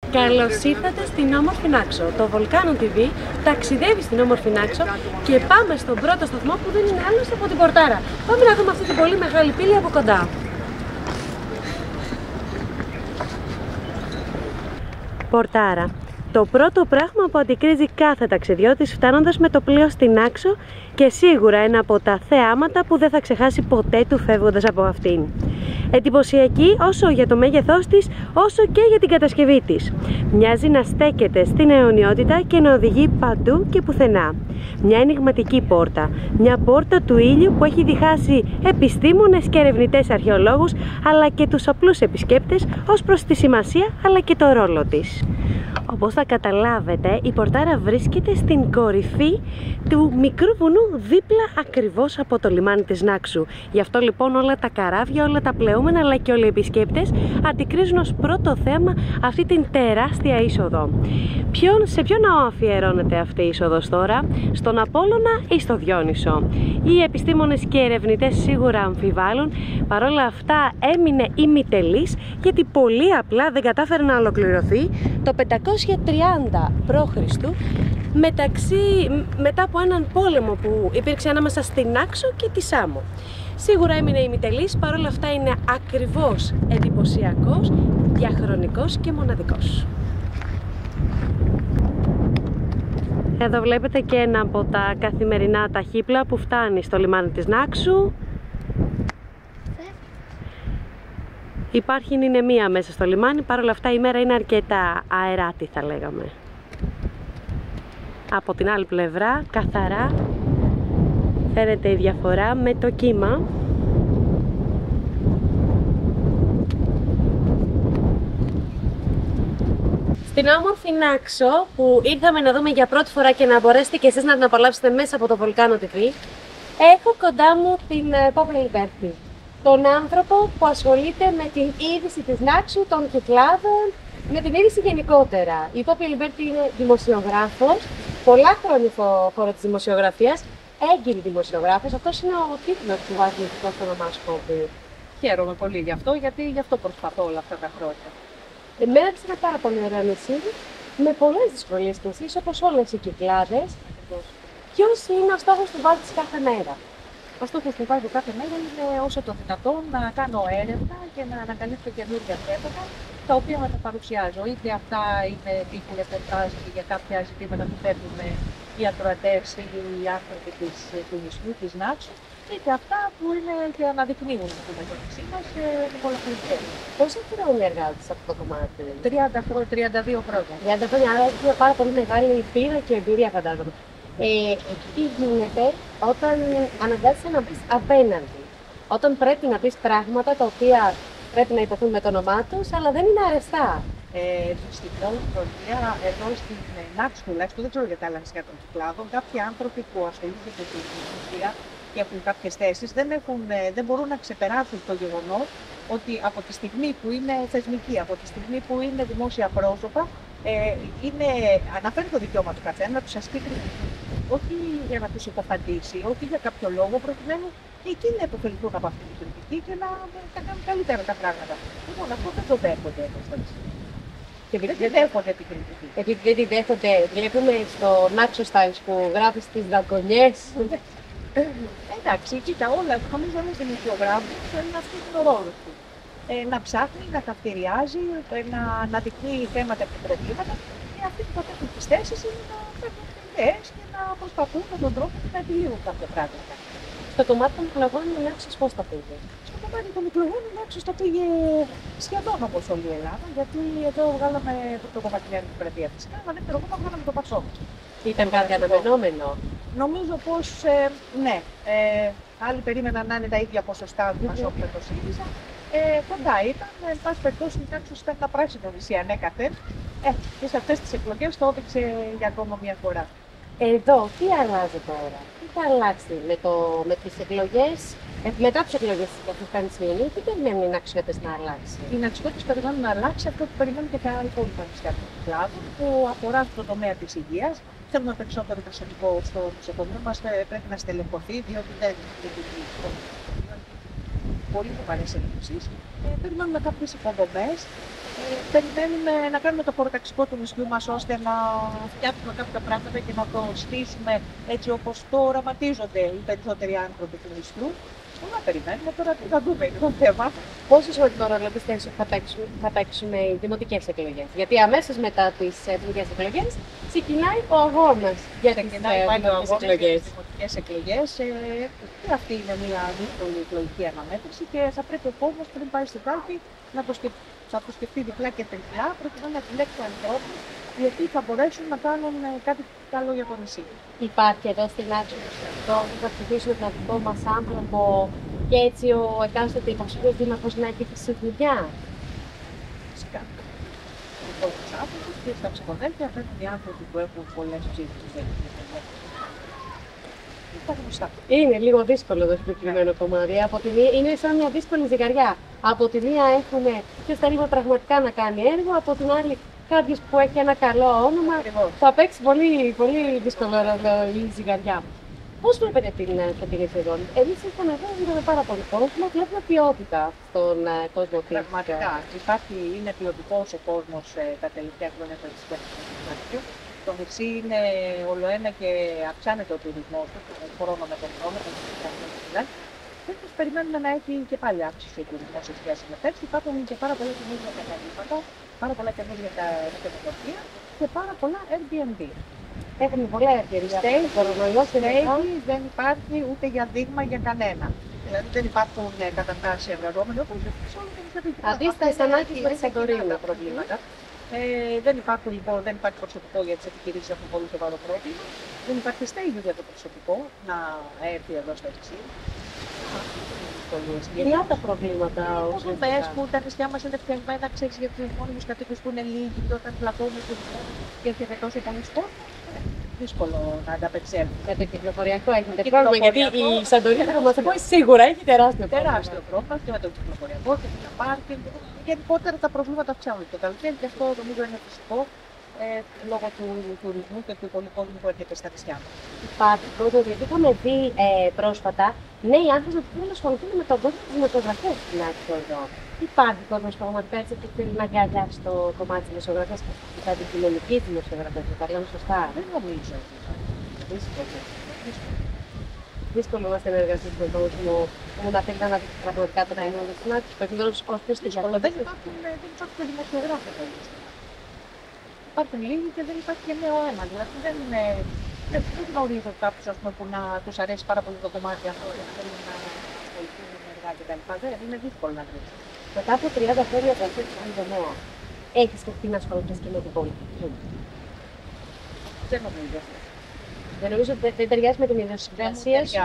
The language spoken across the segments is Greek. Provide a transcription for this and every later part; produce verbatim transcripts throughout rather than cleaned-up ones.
Καλώς ήρθατε στην όμορφη Νάξο. Το Βολκάνο τι βι ταξιδεύει στην όμορφη Νάξο και πάμε στον πρώτο σταθμό που δεν είναι άλλος από την Πορτάρα. Πάμε να δούμε αυτή την πολύ μεγάλη πύλη από κοντά. Πορτάρα. Το πρώτο πράγμα που αντικρίζει κάθε ταξιδιώτης φτάνοντας με το πλοίο στην Νάξο και σίγουρα ένα από τα θεάματα που δεν θα ξεχάσει ποτέ του φεύγοντας από αυτήν. Εντυπωσιακή όσο για το μέγεθός της, όσο και για την κατασκευή της. Μοιάζει να στέκεται στην αιωνιότητα και να οδηγεί παντού και πουθενά. Μια ενιγματική πόρτα. Μια πόρτα του ήλιου που έχει διχάσει επιστήμονες και ερευνητές αρχαιολόγους, αλλά και τους απλούς επισκέπτες ως προς τη σημασία αλλά και το ρόλο της. Όπως θα καταλάβετε, η Πορτάρα βρίσκεται στην κορυφή του μικρού βουνού δίπλα ακριβώς από το λιμάνι της Νάξου. Γι' αυτό λοιπόν όλα τα καράβια, όλα τα πλεούμενα αλλά και όλοι οι επισκέπτες αντικρίζουν ως πρώτο θέμα αυτή την τεράστια είσοδο. Ποιον, σε ποιο ναό αφιερώνεται αυτή η είσοδος τώρα? Στον Απόλλωνα ή στο Διόνυσο? Οι επιστήμονες και ερευνητές σίγουρα αμφιβάλλουν, παρόλα αυτά έμεινε ημιτελής γιατί πολύ απλά δεν κατάφερε να ολοκληρωθεί το πεντακόσια τριάντα προ Χριστού μεταξύ, μετά από έναν πόλεμο που υπήρξε ανάμεσα στην Νάξο και τη Σάμο. Σίγουρα έμεινε ημιτελής, παρόλα αυτά είναι ακριβώς εντυπωσιακός, διαχρονικός και μοναδικός. Εδώ βλέπετε και ένα από τα καθημερινά ταχύπλα που φτάνει στο λιμάνι της Νάξου. Υπάρχει νηνεμία μέσα στο λιμάνι, παρόλα αυτά η μέρα είναι αρκετά αεράτη θα λέγαμε. Από την άλλη πλευρά, καθαρά, φαίνεται η διαφορά με το κύμα. Στην όμορφη Νάξο που ήρθαμε να δούμε για πρώτη φορά και να μπορέσετε και εσείς να την απολαύσετε μέσα από το Βολκάνο τι βι, έχω κοντά μου την Πόπη Λιμπέρτη. Τον άνθρωπο που ασχολείται με την είδηση της Νάξου, των κυκλάδων, με την είδηση γενικότερα. Η Πόπη Λιμπέρτη είναι δημοσιογράφος, πολλά χρόνια στο χώρο της δημοσιογραφίας, έγκυρη δημοσιογράφος. Αυτός είναι ο τίτλος που βάζει στο όνομά σου, Πόπη. Χαίρομαι πολύ γι' αυτό, γιατί γι' αυτό προσπαθώ όλα αυτά τα χρόνια. Εμένα είναι πάρα πολύ ωραία νησί, με πολλές δυσκολίες και εσείς, όπως όλες οι κυκλάδες. Ποιος είναι ο στόχος που βάζεις κάθε μέρα? Ο στόχος που βάζω κάθε μέρα είναι όσο το δυνατόν να κάνω έρευνα και να ανακαλύψω καινούργια θέματα τα οποία να τα παρουσιάζω. Είτε αυτά είναι τύπου ρεπορτάζ για κάποια ζητήματα που φέρνουν οι ακροατές ή οι άνθρωποι της, του νησιού, της Νάξου, είτε αυτά που είναι και αναδεικνύουν το νησί μας με πολλά χρόνια. Πόσα χρόνια εργάζεσαι από το κομμάτι? τριάντα, τριάντα δύο χρόνια. τριάντα χρόνια, άρα έχει πάρα πολύ μεγάλη πείρα και εμπειρία, φαντάζομαι. Ε, τι γίνεται όταν αναγκάζεσαι να πεις απέναντι, όταν πρέπει να πεις πράγματα τα οποία πρέπει να υποθούν με το όνομά τους, αλλά δεν είναι αρεστά? Ε, στην πρώτη χρονιά, εδώ στην Νάξο τουλάχιστον, δεν ξέρω για τα άλλα νησιά των κυκλάδων, κάποιοι άνθρωποι που ασχολούνται με την ουσία και έχουν κάποιες θέσεις δεν, έχουν, δεν μπορούν να ξεπεράσουν το γεγονός ότι από τη στιγμή που είναι θεσμικοί, από τη στιγμή που είναι δημόσια πρόσωπα, ε, είναι, αναφέρει το δικαίωμα του καθένα να τους ασκεί κριτική. Όχι για να τους υποφαντήσει, όχι για κάποιο λόγο, προκειμένου εκεί να υποφεληθούν από αυτή την κριτική και να, να κάνουν καλύτερα τα πράγματα. Λοιπόν, αυτό δεν το δέχονται εδώ στο νησί. Και επειδή δεν δέχονται την κριτική. Επειδή δεν τη δέχονται, βλέπουμε στο Νάξο Times που γράφει τις δαγκονιές. Εντάξει, κοίτα, όλα, νομίζω ένας δημοσιογράφος θέλει να φτιάξει τον ρόλο του. Ε, να ψάχνει, να ταυτηριάζει, να αναδεικνύει θέματα και προβλήματα και αυτοί που πατέχουν τις θέσεις είναι να παίρνουν ιδέες και να προσπαθούν με τον τρόπο να επιλύουν κάποια πράγματα. Στο κομμάτι των εκλογών η Νάξος πώς τα πήγε? Στο κομμάτι των εκλογών η Νάξος τα πήγε σχεδόν όπως όλη η Ελλάδα, γιατί εδώ βγάλαμε το κομμάτι της Δημοκρατίας φυσικά, αλλά δεύτερο κόμμα βγάλαμε το Πασόκ. Ήταν κάτι αναμενόμενο? Νομίζω πως ε, ναι. Ε, άλλοι περίμεναν να είναι τα ίδια ποσοστά του Πασόκ με το ΣΥΡΙΖΑ. Ε, κοντά ήταν, εν πάση περιπτώσει η Νάξος ήταν ένα πράσινο νησί ανέκαθεν. Ε, και σε αυτές τις εκλογές το έδειξε για ακόμα μια φορά. Εδώ, τι αλλάζει τώρα, τι θα αλλάξει με, το, με τις εκλογές, ε, μετά τις εκλογές που έχουν κάνει σημερινή, τι περιμένουν οι Ναξιώτες να αλλάξει? Οι Ναξιώτες περιμένουν να αλλάξει αυτό που περιμένουν και τα υπόλοιπα νησιά των κυκλάδων, που αφορά στον τομέα της υγείας. Θέλουμε περισσότερο προσωπικό στο νοσοκομείο μας, πρέπει να στελεχωθεί, διότι δεν λειτουργεί το νοσοκομείο. Πολύ σοβαρές ελλείψεις. Ε, περιμένουμε κάποιες υποδομές, Ε, περιμένουμε να κάνουμε το χωροταξικό του νησιού μας ώστε να φτιάξουμε κάποια πράγματα και να το στήσουμε έτσι όπως το οραματίζονται οι περισσότεροι άνθρωποι του νησιού. Να περιμένουμε τώρα τι θα δούμε, είναι το θέμα. Πόσο σημαντικό ρόλο πιστεύεις ότι θα παίξουν, θα παίξουν οι δημοτικές εκλογές? Γιατί αμέσως μετά τις εθνικές εκλογές ξεκινάει ο αγώνας για τις δημοτικές εκλογές. Οι δημοτικές εκλογές, ε, και αυτή είναι μια δύσκολη εκλογική αναμέτρηση και θα πρέπει ο κόσμος πριν πάει στην κάλπη να το σκεφτεί. Θα το σκεφτεί διπλά και τριπλά, προκειμένου να επιλέξει ανθρώπους οι οποίοι θα μπορέσουν να κάνουν κάτι καλό για το νησί. Υπάρχει εδώ στην Άξο το ότι θα ψηφίσουμε τον δικό μας άνθρωπο και έτσι ο εκάστοτε υποψήφιος δήμαρχος να έχει τη δουλειά? Φυσικά. Ο κόσμος άνθρωπος και στα ψηφοδέλτια πρέπει οι άνθρωποι που έχουν πολλές ψήφους. Είναι λίγο δύσκολο το συγκεκριμένο κομμάτι. Από τη μία, είναι σαν μια δύσκολη ζυγαριά. Από τη μία έχουμε ποιο θα λίγο πραγματικά να κάνει έργο, από την άλλη κάποιο που έχει ένα καλό όνομα. Ακριβώς. Θα παίξει πολύ, πολύ δύσκολο ρόλο η ζυγαριά. Πώς βλέπετε την φετινή σεζόν? Εμείς ήρθαμε εδώ, είδαμε πάρα πολύ κόσμο, βλέπουμε ποιότητα στον κόσμο. Πραγματικά. Υπάρχει, είναι ποιοτικός ο κόσμος ε, τα τελευταία χρόνια στο νησί. Το νησί είναι ολοένα και αυξάνεται ο τουρισμός του, χρόνο με τον χρόνο, τον χρόνο. Φέτος περιμένουμε να έχει και πάλι αύξηση ο τουρισμός σε σχέση με πέρσι. Υπάρχουν και πάρα πολλά καινούργια καταλήμματα, πάρα πολλά καινούργια τεχνολογία και πάρα πολλά Airbnb. Έχουμε πολλά ευκαιρία. Στέγη δεν υπάρχει ούτε για δείγμα για κανένα. Δηλαδή δεν υπάρχουν ε, καταστάσεις εργαζόμενοι όπως σε όλο το νησί. Αντίστοιχα, ανάγκη με συγκεκριμένα προβλήματα. Ε, δεν, υπάρχουν, λοιπόν, δεν υπάρχει προσωπικό για τις επιχειρήσεις, έχουν πολύ σοβαρό πρόβλημα. Δεν υπάρχει στέγη για το προσωπικό να έρθει εδώ στο νησί. Τι άλλα προβλήματα ουσιαστικά? Που τα νησιά μας είναι φτιαγμένα, ξέρεις, για τους μόνιμους κατοίκους που είναι λίγοι και όταν πλακώνουν και έρχεται τόσο πολύ κόσμο, δύσκολο να ανταπεξέλθουν. Με το κυκλοφοριακό έχετε πρόβλημα, γιατί η Σαντορίνη, θα μας το πω, σίγουρα έχει τεράστιο πρόβλημα. Τεράστιο πρόβλημα και με το κυκλοφοριακό και με τα πάρκινγκ. Γενικότερα τα προβλήματα αυξάνονται το καλοκαίρι και αυτό νομίζω είναι φυσικό ε, λόγω του τουρισμού και του πολλού κόσμου που έρχεται στα νησιά μας. Υπάρχει κόσμο, γιατί είχαμε δει ε, πρόσφατα νέοι άνθρωποι που θέλουν να ασχοληθούν με τον κόσμο τη δημοσιογραφία στην Άξο εδώ. Υπάρχει κόσμο που πραγματικά έτσι που θέλει να αγκαλιάσει το κομμάτι τη δημοσιογραφία και την αντικοινωνική δημοσιογραφία. Θα τα λέμε σωστά. Δεν νομίζω ότι δύσκολο. Δύσκολο να συνεργαστεί με τον κόσμο που να θέλει να δει πραγματικά το νέο τη στην Άξο. Πρέπει να του κόστει στη ζωή. Δεν υπάρχουν δημοσιογράφοι εδώ. Υπάρχουν λίγοι και δεν υπάρχει και νέο αίμα. Δηλαδή δεν είναι. Δεν γνωρίζω κάποιου που να του αρέσει πάρα πολύ το κομμάτι αυτό και να θέλουν να ασχοληθούν με έργα κτλ. Δεν είναι δύσκολο να βρει. Μετά από τριάντα χρόνια εργασία στον τομέα, έχει σκεφτεί να ασχοληθεί και με την πολιτική? Δεν νομίζω. Δεν νομίζω ότι δεν ταιριάζει με την ιδιοσυγκρασία σου.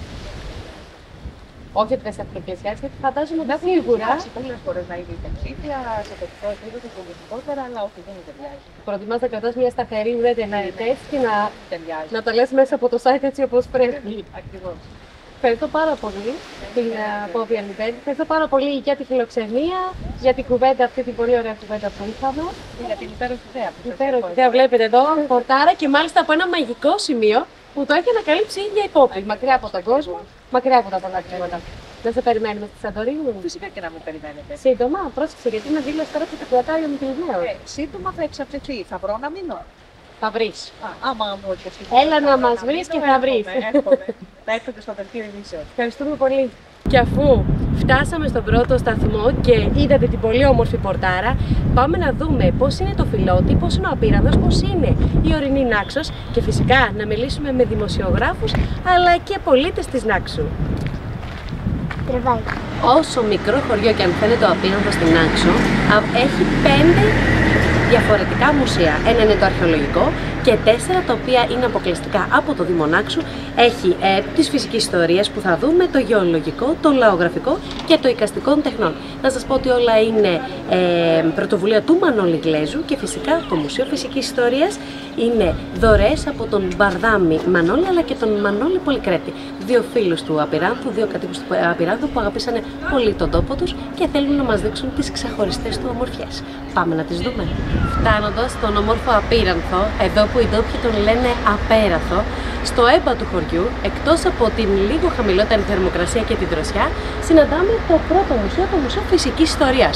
Όχι ότι δεν σε αυτοπλησιάζει, γιατί φαντάζομαι ότι σίγουρα. Έχει πολλές φορές να είναι υποψήφια σε τοπικό επίπεδο, πολιτικότερα, αλλά όχι, δεν ταιριάζει. Προτιμάς να κρατάς μια σταθερή ουδέτερη θέση και να, ταιριάζει. να τα λες μέσα από το site έτσι όπως πρέπει. Ακριβώς. Ευχαριστώ πάρα πολύ την Φόβια Λιβέντη. Ευχαριστώ πάρα πολύ για τη φιλοξενία, για την κουβέντα, αυτή την πολύ ωραία κουβέντα που είχαμε. Για την υπέροχη ιδέα που υπέροχη ιδέα βλέπετε εδώ, πορτάρα και μάλιστα από ένα μαγικό σημείο που το έχει ανακαλύψει η ίδια η Πόπη. Μακριά από τον κόσμο, μακριά από τα πολλά χρήματα. Δεν σε περιμένουμε στη Σαντορίνη. Φυσικά και να με περιμένετε. Σύντομα, πρόσεξε γιατί είναι δήλωση τώρα που το κρατάει ο Μικυλινέος. Ε, σύντομα θα εξαρτηθεί. Θα βρω να μείνω. Θα βρει. Άμα μου υποστηρίξει. Έλα να μα βρει και θα βρει. Θα έρχονται στο δελτίο ειδήσεων. Ευχαριστούμε πολύ. Και αφού φτάσαμε στον πρώτο σταθμό και είδατε την πολύ όμορφη πορτάρα, πάμε να δούμε πώς είναι το Φιλότι, πώς είναι ο Απείρανθος, πώς είναι η ορεινή Νάξος και φυσικά να μιλήσουμε με δημοσιογράφους αλλά και πολίτες της Νάξου. Τρεβάει. Όσο μικρό χωριό και αν φαίνεται ο Απείρανθος στην Νάξο, έχει πέντε διαφορετικά μουσεία. Ένα είναι το αρχαιολογικό και τέσσερα τα οποία είναι αποκλειστικά από το Δήμο Νάξου. Έχει ε, τις φυσικές ιστορίες που θα δούμε, το γεωλογικό, το λαογραφικό και το εικαστικό των τεχνών. Να σας πω ότι όλα είναι ε, πρωτοβουλία του Μανώλη Γλέζου και φυσικά το Μουσείο Φυσικής Ιστορίας είναι δωρεές από τον Μπαρδάμη Μανώλη αλλά και τον Μανώλη Πολυκρέτη. Δύο φίλους του Απειράνθου, δύο κατοίκους του Απειράνθου που αγαπήσανε πολύ τον τόπο τους και θέλουν να μας δείξουν τις ξεχωριστές του ομορφιές. Πάμε να τις δούμε. Φτάνοντας στον όμορφο Απείρανθο, εδώ που οι ντόπιοι τον λένε Απέραθο, στο έμπα του χωριού, εκτός από την λίγο χαμηλότερη θερμοκρασία και την δροσιά, συναντάμε το πρώτο μουσείο, το Μουσείο Φυσικής Ιστορίας.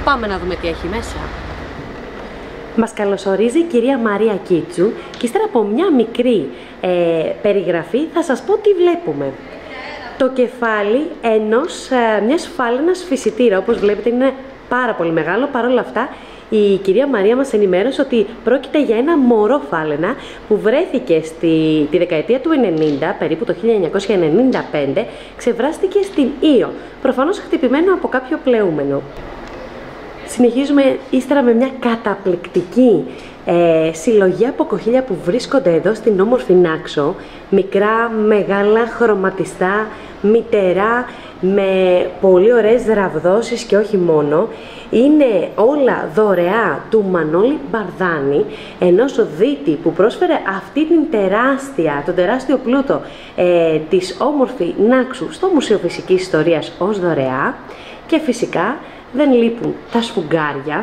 Πάμε να δούμε τι έχει μέσα. Μας καλωσορίζει η κυρία Μαρία Κίτσου και ύστερα από μια μικρή ε, περιγραφή θα σας πω τι βλέπουμε. Το κεφάλι ενός, ε, μιας φάλαινας φυσιτήρα, όπως βλέπετε είναι πάρα πολύ μεγάλο. Παρ' όλα αυτά η κυρία Μαρία μας ενημέρωσε ότι πρόκειται για ένα μωρό φάλαινα που βρέθηκε στη, τη δεκαετία του ενενήντα, περίπου το χίλια εννιακόσια ενενήντα πέντε, ξεβράστηκε στην Ήο, προφανώς χτυπημένο από κάποιο πλεούμενο. Συνεχίζουμε ύστερα με μια καταπληκτική ε, συλλογή από κοχύλια που βρίσκονται εδώ στην όμορφη Νάξο. Μικρά, μεγάλα, χρωματιστά, μυτερά, με πολύ ωραίες ραβδόσεις και όχι μόνο. Είναι όλα δωρεά του Μανώλη Μπαρδάνη, ενός δίτη που πρόσφερε αυτή την τεράστια, τον τεράστιο πλούτο ε, της όμορφη Νάξου στο Μουσείο Φυσικής Ιστορίας ως δωρεά. Και φυσικά δεν λείπουν τα σφουγγάρια,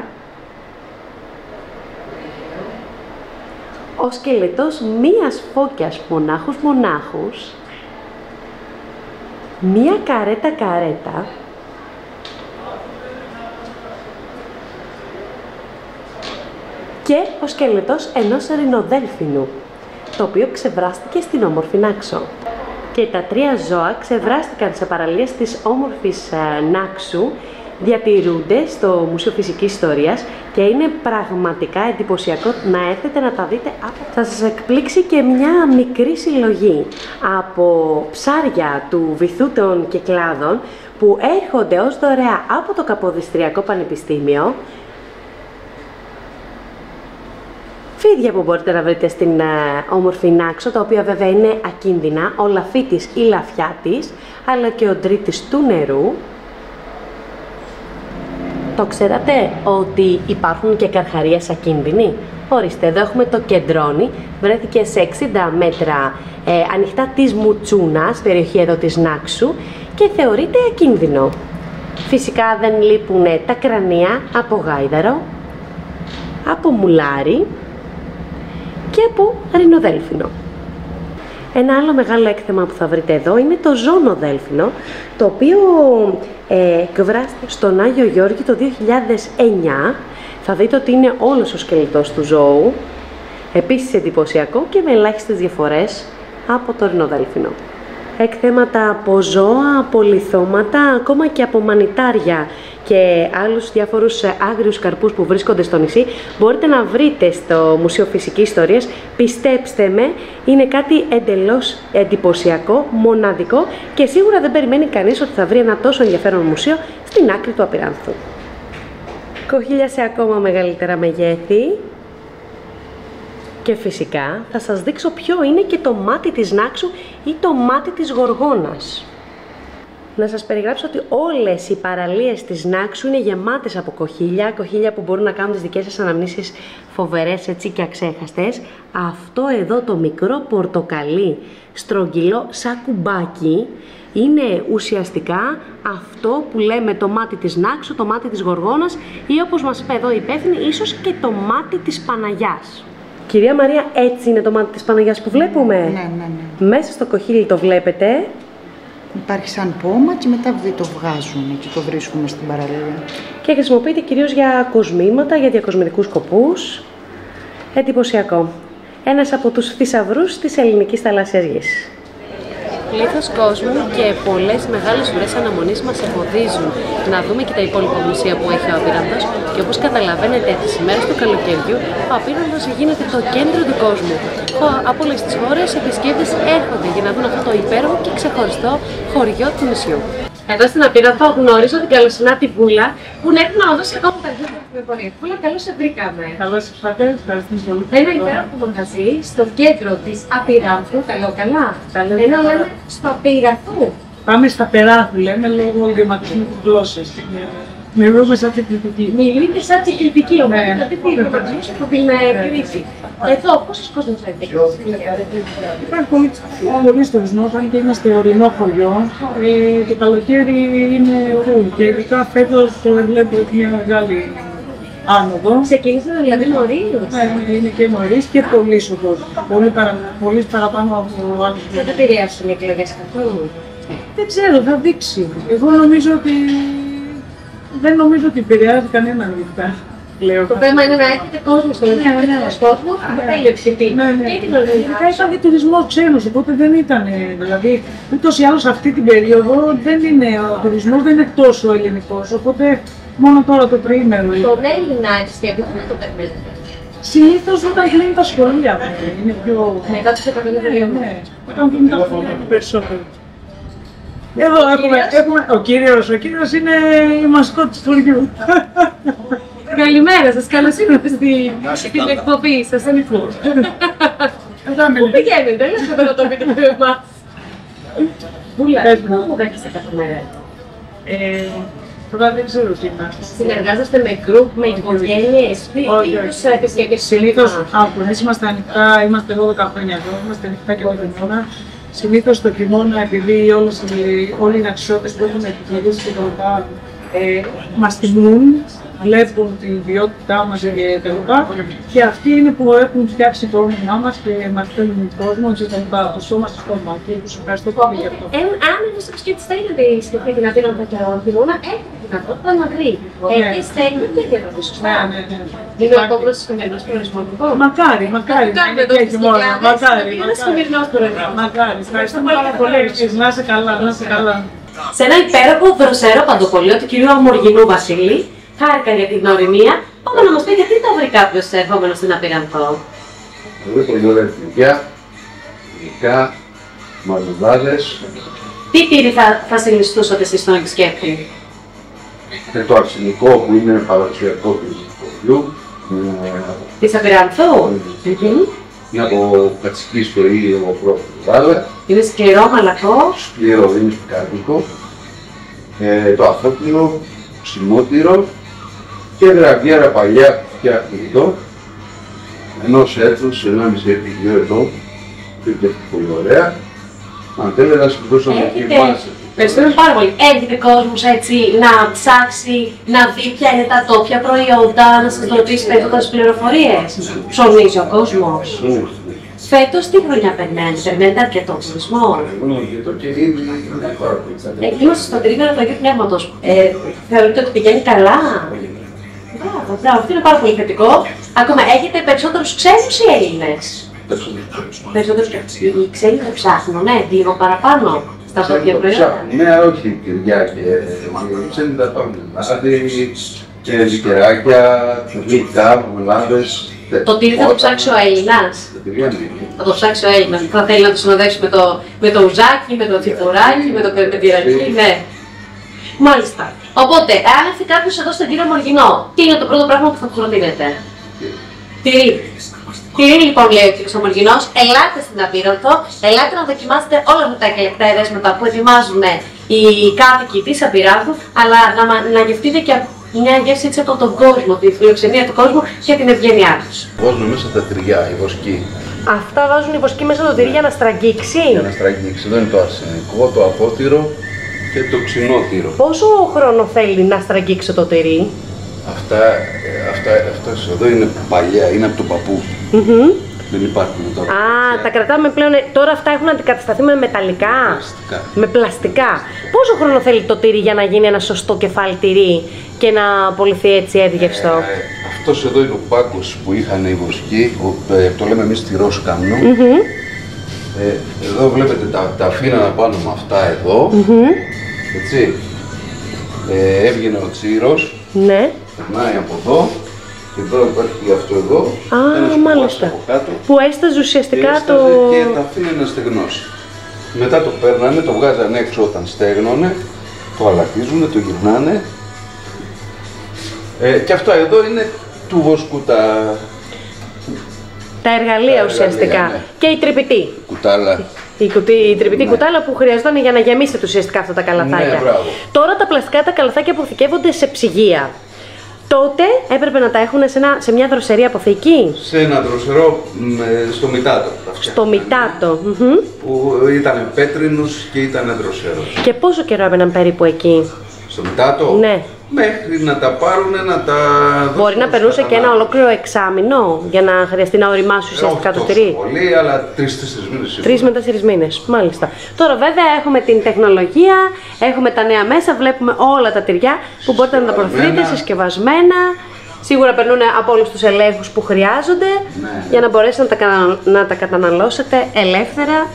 ο σκελετός μίας φώκιας μονάχους μονάχους, μία καρέτα καρέτα, και ο σκελετός ενός ρινοδέλφινου, το οποίο ξεβράστηκε στην όμορφη Νάξο. Και τα τρία ζώα ξεβράστηκαν σε παραλίες της όμορφης Νάξου, διατηρούνται στο Μουσείο Φυσικής Ιστορίας και είναι πραγματικά εντυπωσιακό να έρθετε να τα δείτε. Θα σας εκπλήξει και μια μικρή συλλογή από ψάρια του βυθού των Κυκλάδων που έρχονται ως δωρεά από το Καποδιστριακό Πανεπιστήμιο. Φίδια που μπορείτε να βρείτε στην uh, όμορφη Νάξο, τα οποία βέβαια είναι ακίνδυνα, ο λαφίτης ή λαφιάτης, αλλά και ο ντρίτης του νερού. Το ξέρατε ότι υπάρχουν και καρχαρίες ακίνδυνοι? Ορίστε, εδώ έχουμε το Κεντρόνι, βρέθηκε σε εξήντα μέτρα ε, ανοιχτά της Μουτσούνας, περιοχή εδώ της Νάξου, και θεωρείται ακίνδυνο. Φυσικά δεν λείπουν τα κρανία από γάιδαρο, από μουλάρι και από ρινοδέλφινο. Ένα άλλο μεγάλο έκθεμα που θα βρείτε εδώ είναι το ζώνο-δέλφινο, το οποίο ε, εκβράστηκε στον Άγιο Γιώργη το δύο χιλιάδες εννιά. Θα δείτε ότι είναι όλος ο σκελετός του ζώου, επίσης εντυπωσιακό και με ελάχιστες διαφορές από το ρινοδέλφινο. Εκθέματα από ζώα, από λιθώματα, ακόμα και από μανιτάρια και άλλους διάφορους άγριους καρπούς που βρίσκονται στο νησί μπορείτε να βρείτε στο Μουσείο Φυσικής Ιστορίας. Πιστέψτε με, είναι κάτι εντελώς εντυπωσιακό, μοναδικό και σίγουρα δεν περιμένει κανείς ότι θα βρει ένα τόσο ενδιαφέρον μουσείο στην άκρη του Απειράνθου. Κοχύλια σε ακόμα μεγαλύτερα μεγέθη. Και φυσικά θα σας δείξω ποιο είναι και το μάτι της Νάξου ή το μάτι της Γοργόνας. Να σας περιγράψω ότι όλες οι παραλίες της Νάξου είναι γεμάτες από κοχύλια, κοχύλια που μπορούν να κάνουν τις δικές σας αναμνήσεις φοβερές έτσι και αξέχαστες. Αυτό εδώ το μικρό πορτοκαλί στρογγυλό σαν κουμπάκι είναι ουσιαστικά αυτό που λέμε το μάτι της Νάξου, το μάτι της Γοργόνας ή όπως μας είπε εδώ η υπεύθυνη, ίσως και το μάτι της Παναγιάς. Κυρία Μαρία, έτσι είναι το μάτι της Παναγιάς που βλέπουμε? Ναι, ναι, ναι. Μέσα στο κοχύλι το βλέπετε. Υπάρχει σαν πόμα και μετά το βγάζουν και το βρίσκουμε στην παραλία. Και χρησιμοποιείται κυρίως για κοσμήματα, για διακοσμητικούς σκοπούς. Εντυπωσιακό. Ένας από τους θησαυρούς της ελληνικής θαλάσσιας γης. Πλήθος κόσμου και πολλές μεγάλες ουρές αναμονής μας εμποδίζουν να δούμε και τα υπόλοιπα μουσεία που έχει ο Απειράνθος και όπως καταλαβαίνετε τις ημέρες του καλοκαιριού ο Απειράνθος γίνεται το κέντρο του κόσμου. Από όλες τις χώρες επισκέπτες έρχονται για να δουν αυτό το υπέροχο και ξεχωριστό χωριό του νησιού. Εδώ στην Απειράνθο γνωρίζω την καλοσυνά τη Βούλα που να έρθει να μας δώσει ακόμα περισσότερη πληροφορία. Βούλα, καλώς σε βρήκαμε. Καλώς ήρθατε, ευχαριστώ πολύ. Ένα υπέροχο μαγαζί στο κέντρο της Απειράνθου, τα λέω καλά. Ενώ λέμε στο Απειραθού. Πάμε στα Περάθου, λέμε λόγω γραμματισμού της γλώσσας. Μιλούμε σαν την κριτική. Μιλείτε σαν την κριτική, όμως δηλαδή τι γραμματισμούς από την κρίση. Εδώ, πόσος κόσμος θα είναι? Υπάρχει πολύ, πολύ τουρισμός, αν και είμαστε ορεινό χωριό. Ε, το καλοκαίρι είναι ωραίο και ειδικά φέτος το βλέπω μια μεγάλη άνοδο. Ξεκινήσατε δηλαδή νωρίς? Ναι, είναι και νωρίς και πολύς ο κόσμος. Πολύ, παρα, πολύ παραπάνω από άλλους. Δεν επηρεάσουν οι εκλογές καθόλου? Δεν ξέρω, θα δείξει. Εγώ νομίζω ότι δεν νομίζω ότι επηρεάζει κανέναν γλυκά. Το θέμα είναι να έχετε κόσμο στον κόσμο που θέλει ψηφί. Ναι, ναι. Ειδικά ήταν και τουρισμός ξένος, οπότε δεν ήταν. Δηλαδή, ούτως ή άλλως αυτή την περίοδο δεν είναι, ο τουρισμός δεν είναι τόσο ελληνικός. Οπότε μόνο τώρα το τριήμερο. Τον Έλληνα επισκέπτη δεν το περιμένετε. Συνήθως όταν κλείνει τα σχολεία, είναι πιο. Μετά τους εκατομμύρια. Ναι, όταν κλείνει τα σχολεία είναι περισσότερο. Εδώ έχουμε, έχουμε, ο κύριος, ο κύριος είναι η μασκότ του χωριού. Καλημέρα σας, καλώς ήρθατε στην εκπομπή σας. Πού πηγαίνετε, δεν είστε να το πείτε με εμάς. Πούλα, πού δέχεστε κάθε μέρα? Τώρα δεν ξέρω τι είναι. Συνεργάζεστε με γκρουπ, με οικογένειες, πώς επισκέπτες? Συνήθως, εμείς είμαστε ανοιχτά, είμαστε εδώ δέκα χρόνια εδώ, είμαστε ανοιχτά και το χειμώνα. Συνήθως το χειμώνα, επειδή όλες, όλοι οι αξιώτες που έχουν επιχειρήσεις και τα λοιπά μας τιμούν, βλέπουν την ποιότητά μας και τα λοιπά, και αυτοί είναι που έχουν φτιάξει το όνομά μας και μας στέλνουν κόσμο και τα λοιπά. Προσώμαστε στο κόμμα και τους ευχαριστώ πολύ γι' αυτό. Αν ένας επισκέπτης θέλει να επισκεφτεί την Αθήνα τον χειμώνα, έχει τη δυνατότητα να βρει. Εσείς θέλετε και καιρό, σωστά? Ναι, ναι, ναι. Είναι ο κόμπρος της χειμερινός προορισμός. Μακάρι, μακάρι. Κάνουμε το χειμώνα, μακάρι. Είναι χειμερινός προορισμός. Μακάρι. Ευχαριστώ πάρα πολύ. Να είσαι καλά, να είσαι καλά. Σε ένα υπέροχο δροσερό παντοπολείο του κυρίου Αμοργινού Βασίλη, χάρηκα για την γνωριμία. Πάμε να μας πει γιατί το βρει κάποιος ερχόμενος στην Απειρανθό. Εδώ πολύ ωραία τυριά, γλυκά, μαρμελάδες. Τι τύρι θα, θα συνιστούσατε εσείς στον επισκέπτη? Και το αρσενικό που είναι παραδοσιακό του χωριού. Της Απειρανθού. Είναι από κατσική ιστορία ή από πρώτο. Είναι σκληρό, μαλακό. Σκληρό, είναι σπικάρικο. Ε, το αφότυρο, ψημότυρο και γραβιέρα παλιά που φτιάχνει εδώ. Ενός έτους, ενάμιση έτη, δύο ετών. Πήγε πολύ ωραία. Αν θέλετε να σας δώσω μια κοιμάση. Ευχαριστούμε πάρα πολύ. Έρχεται κόσμος έτσι να ψάξει, να δει ποια είναι τα τόπια προϊόντα, να σας ρωτήσει περισσότερες πληροφορίες. Ψωνίζει ο κόσμος. Φέτος τι χρονιά περιμένετε, περιμένετε αρκετό τουρισμό? Είμαστε στο τρίμηνο του Αγίου Πνεύματος. Ε, θεωρείτε ότι πηγαίνει καλά? Μπράβο, μπράβο, αυτό είναι πάρα πολύ θετικό. Ακόμα έχετε περισσότερους ξένους ή Έλληνες? Περισσότερους ξένους. Οι ξένοι δεν ψάχνουν, ναι, λίγο παραπάνω στα τόπια προϊόντα. Ναι, όχι τυριά και ξένοι τα πάμε. Δηλαδή και λικεράκια, γλυκά, μαρμελάδες. Το τυρί θα το ψάξει ο Έλληνας. Θα το ψάξει ο Έλληνας. Θα θέλει να το συνοδεύσει με το, με το ουζάκι, με το τσιπουράκι, με το πετυράκι, ναι. Μάλιστα. Οπότε, αν έρθει κάποιος εδώ στον κύριο Μοργινό, τι είναι το πρώτο πράγμα που θα του προτείνετε? Τυρί. Τυρί λοιπόν, λέει ο κύριος Μοργινός, ελάτε στην Απείρανθο, ελάτε να δοκιμάσετε όλα αυτά τα εκλεκτά ερέσματα που ετοιμάζουν οι κάτοικοι της Απειράνθου, αλλά να, να γευτείτε και μια γεύση έτσι από τον κόσμο, τη φιλοξενία του κόσμου και την ευγένειά τους. Βάζουμε μέσα τα τυριά, η βοσκή. Αυτά βάζουν οι βοσκοί μέσα το τυρί για να στραγγίξει. Για να στραγγίξει. Εδώ είναι το αρσενικό, το απότυρο και το ξινότυρο. Πόσο χρόνο θέλει να στραγγίξει το τυρί? Αυτά, αυτά, αυτά εδώ είναι παλιά, είναι από τον παππού. Mm-hmm. Δεν υπάρχουν τώρα. Α, τα κρατάμε πλέον. Τώρα αυτά έχουν αντικατασταθεί με μεταλλικά. Πλαστικά. Με πλαστικά. Πόσο χρόνο θέλει το τυρί για να γίνει ένα σωστό κεφάλι τυρί και να απολυθεί έτσι εύγευστο? Ε, αυτός εδώ είναι ο πάκος που είχαν οι βοσκοί, ε, το λέμε εμείς τυρόσκαμνο. Mm-hmm. ε, εδώ βλέπετε τα, τα αφήνανα πάνω με αυτά εδώ. Mm-hmm. Έτσι. Ε, έβγαινε ο τσίρος. Ναι. Περνάει από εδώ. Και τώρα υπάρχει αυτό εδώ. Α, μάλιστα. Από κάτω, που έσταζε ουσιαστικά και το. Και τα αφήνει να στεγνώσει. Μετά το παίρνανε, το βγάζανε έξω όταν στέγνωνε, το αλατίζουνε, το γυρνάνε. Ε, και αυτά εδώ είναι του βοσκού τα. Τα εργαλεία τα ουσιαστικά. εργαλεία, ναι. Και η τρυπητή. Κουτάλα. Η, κουτί, η τρυπητή ναι. κουτάλα που χρειαζόταν για να γεμίσετε ουσιαστικά αυτά τα καλαθάκια. Ναι, μπράβο. Τώρα τα πλαστικά τα καλαθάκια αποθηκεύονται σε ψυγεία. Τότε έπρεπε να τα έχουν σε, ένα, σε μια δροσερή αποθήκη. Σε ένα δροσερό στο Μητάτο. Στο Μητάτο. Mm-hmm. Που ήταν πέτρινος και ήταν δροσερός. Και πόσο καιρό έμεναν περίπου εκεί? Στο Μητάτο. Ναι. μέχρι να τα πάρουν, να τα δώσουν. Μπορεί να περνούσε και ένα ολόκληρο εξάμηνο για να χρειαστεί να οριμάσει ουσιαστικά το τυρί. Όχι πολύ, αλλά τρεις-τέσσερις μήνες. Τρεις με τέσσερις μήνες, μάλιστα. Τώρα βέβαια έχουμε την τεχνολογία, έχουμε τα νέα μέσα, βλέπουμε όλα τα τυριά που μπορείτε να τα προφέρετε συσκευασμένα. Σίγουρα περνούν από όλους τους ελέγχους που χρειάζονται, ναι, για να μπορέσετε να τα, κατα... να τα καταναλώσετε ελεύθερα.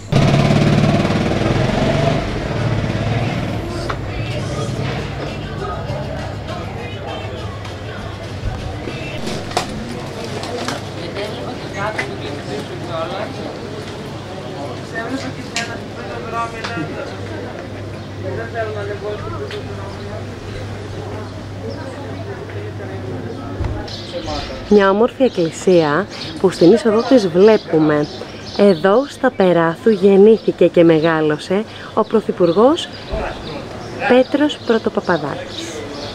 Μια όμορφη εκκλησία που στην είσοδο της βλέπουμε. Εδώ στα Περάθου γεννήθηκε και μεγάλωσε ο Πρωθυπουργός Πέτρος Πρωτοπαπαδάκης.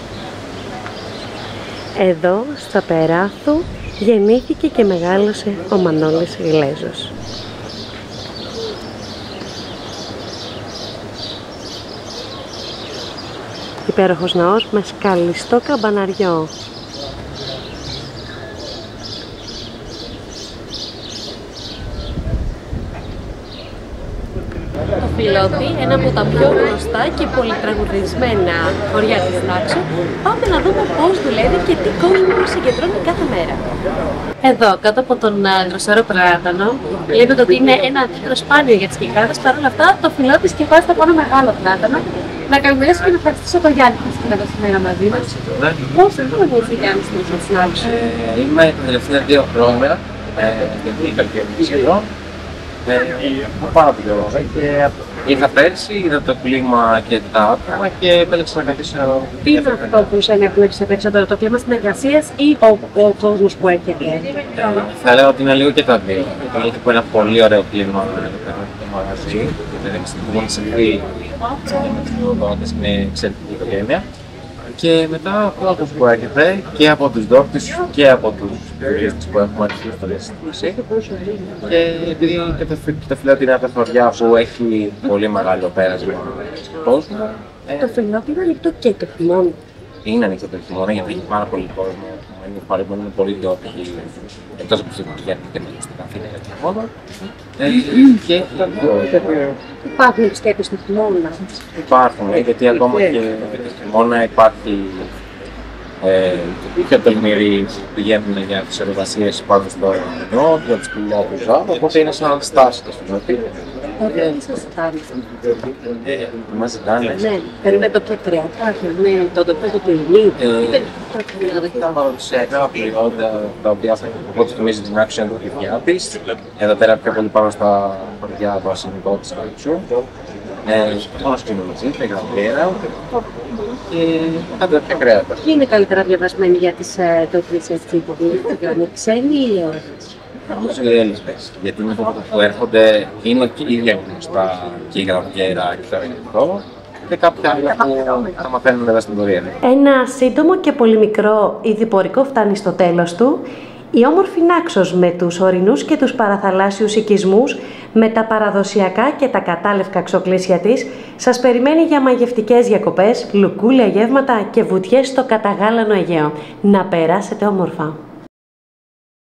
Εδώ στα Περάθου γεννήθηκε και μεγάλωσε ο Μανώλης Γλέζος. Υπέροχος ναός με σκαλιστό καμπαναριό. Το Φιλότη, ένα από τα πιο γνωστά και πολυτραγουδισμένα χωριά της Νάξου. Πάμε να δούμε πώς δουλεύει και τι κόσμο συγκεντρώνει κάθε μέρα. Εδώ, κάτω από τον δροσερό πλάτανο, βλέπετε ότι είναι ένα αντίθετο σπάνιο για τις κυκλάδες. Παρ' όλα αυτά, το Φιλότη σκεφάζει από ένα μεγάλο πλάτανο. Να καλημερίσω και να ευχαριστήσω τον Γιάννη που είναι εδώ σήμερα μαζί μας. Πώς είναι ο Γιάννης στην Νάξου? Είμαι τα τελευταία δύο χρόνια, γιατί είχα και εμείς εδώ. Πάρα πολύ ωραία και ήρθα πέρσι, είδα το κλίμα και τα άτομα και επέλεξα να καθίσω. Τι είναι αυτό που σε ενέπνευσε περισσότερο, το κλίμα συνεργασίας ή ο, ο κόσμος που έρχεται? Θα λέω ότι είναι λίγο και τα δύο. Γιατί είναι ένα πολύ ωραίο κλίμα το μαγαζί, μεταξύ του Μονσελβί και είναι εξαιρετική οικογένεια. Και μετά ο κόσμος που έρχεται και από τους ντόπιους και από τους τουρίστες που έχουμε αρχίσει στο διαστημασί. Και επειδή και το Φιλότη είναι από τα χωριά που έχει πολύ μεγάλο πέρασμα στον κόσμο. Το Φιλότη είναι ανοιχτό και το χειμώνα. Είναι ανοιχτό το χειμώνα γιατί έχει πάρα πολύ κόσμο. Είναι πάρα πολύ ντόπιοι, εκτός από αυτούς που πηγαίνουν και μέσα στην Αθήνα για το χειμώνα. Και υπάρχουν επισκέπτες στο χειμώνα? Υπάρχουν, γιατί ακόμα και το χειμώνα υπάρχει ε, πιο τολμηροί που πηγαίνουν για τις εργασίες πάνω στο νερό, για τις πουλιά του ζάβου, οπότε είναι σαν στάση το Φιλότη. Ωραία, τι σας ζητάνε? Μας ζητάνε. Ναι, παίρνουμε το πετρέατα, ναι, το τοπίο του πυρηνί. Τα παραδοσιακά προϊόντα τα οποία από ό,τι θυμίζει την άξια του παιδιά της. Εδώ πέρα πιο πολύ πάνω στα χωριά του ασυνητό της Καλυψού. Μόνο σκηνολογή, με γραμμέρα και πάντα πια κρέατα. Ποιοι είναι καλύτερα διαβασμένοι για τις τοπίες έτσι που είναι, ξένοι ή όχι? Νομίζω οι Έλληνες, γιατί είναι το που έρχονται είναι και ίδια γνωστά και η γραμμέρα και το ελληνικό και κάποια άλλα που θα μαθαίνουν εδώ στην πορεία. Ένα σύντομο και πολύ μικρό ειδηπορικό φτάνει στο τέλος του. Η όμορφη Νάξος με τους ορεινούς και τους παραθαλάσσιους οικισμούς, με τα παραδοσιακά και τα κατάλευκα ξοκλήσια της, σας περιμένει για μαγευτικές διακοπές, λουκούλια γεύματα και βουτιές στο καταγάλανο Αιγαίο. Να περάσετε όμορφα!